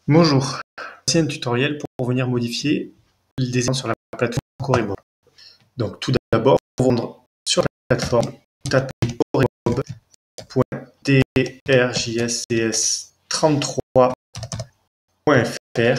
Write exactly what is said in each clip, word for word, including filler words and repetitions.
Bonjour, voici un tutoriel pour venir modifier les dessins sur la plateforme Corimob. Donc tout d'abord, pour rendre sur la plateforme, tapez corimob point t r j s c s trente-trois point f r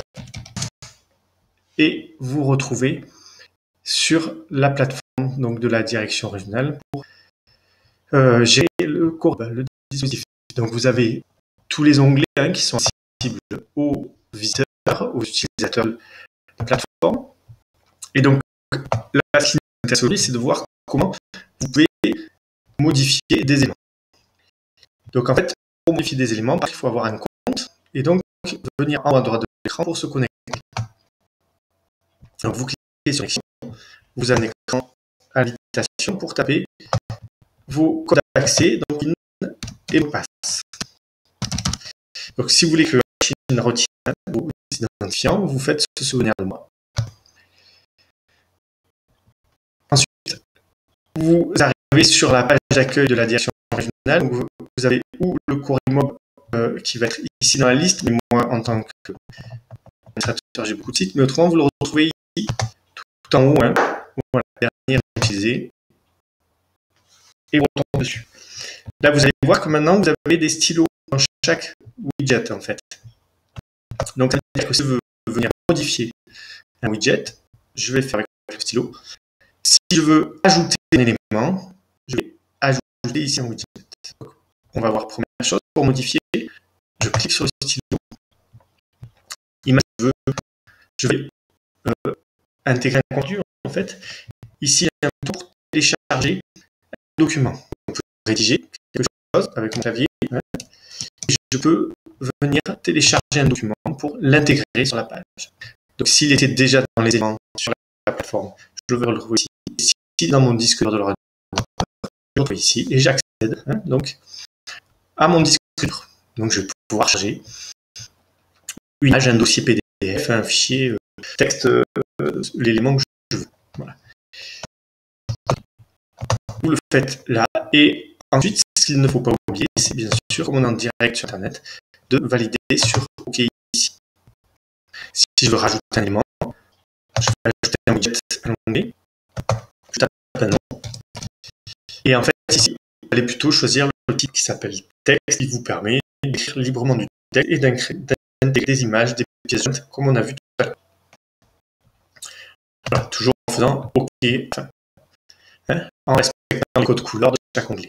et vous retrouvez sur la plateforme donc, de la direction régionale pour euh, gérer le, le dispositif. Donc vous avez tous les onglets hein, qui sont accessibles aux visiteurs, aux utilisateurs de la plateforme. Et donc, là, ce qui nous intéresse aujourd'hui, c'est de voir comment vous pouvez modifier des éléments. Donc, en fait, pour modifier des éléments, il faut avoir un compte et donc venir en haut à droite de l'écran pour se connecter. Donc, vous cliquez sur l'écran, vous avez un écran invitation pour taper vos codes d'accès, donc PIN et mot de passe. Donc, si vous voulez que la machine retienne vos identifiants, vous faites se souvenir de moi. Ensuite, vous arrivez sur la page d'accueil de la direction régionale. Donc vous avez où le Corimob euh, qui va être ici dans la liste, mais moi en tant qu'administrateur, j'ai beaucoup de sites, mais autrement, vous le retrouvez ici, tout en haut. Hein. Voilà, dernier utilisé. Et vous retournez dessus. Là, vous allez voir que maintenant, vous avez des stylos dans chaque widget, en fait. Donc, ça veut dire que si je veux venir modifier un widget, je vais le faire avec le stylo. Si je veux ajouter un élément, je vais ajouter ici un widget. Donc, on va voir première chose, pour modifier, je clique sur le stylo. Image, je, veux, je vais euh, intégrer un contenu, en fait. Ici, il y a un bouton pour télécharger un document. On peut rédiger quelque chose avec mon clavier. Hein, et je peux venir télécharger un document pour l'intégrer sur la page. Donc, s'il était déjà dans les éléments sur la plateforme, je vais le retrouver ici. Si dans mon disque dur de l'ordinateur, je le retrouve ici et j'accède hein, donc à mon disque dur. Donc, je vais pouvoir charger une image, un dossier P D F, un fichier euh, texte, euh, l'élément que je veux. Voilà. Vous le faites là. Et ensuite, ce qu'il ne faut pas oublier, c'est bien sûr, comme on est en direct sur Internet, de valider sur OK ici. Si je veux rajouter un élément, je vais ajouter un widget, un onglet, je tape un nom. Et en fait, ici, vous allez plutôt choisir le type qui s'appelle texte, qui vous permet d'écrire librement du texte et d'intégrer des images, des pièces jointes, comme on a vu tout à l'heure. Voilà, toujours en faisant OK, enfin, hein, en respectant les codes couleurs de chaque onglet.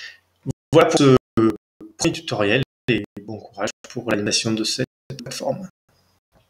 Voilà pour ce premier tutoriel et bon courage pour l'animation de cette plateforme.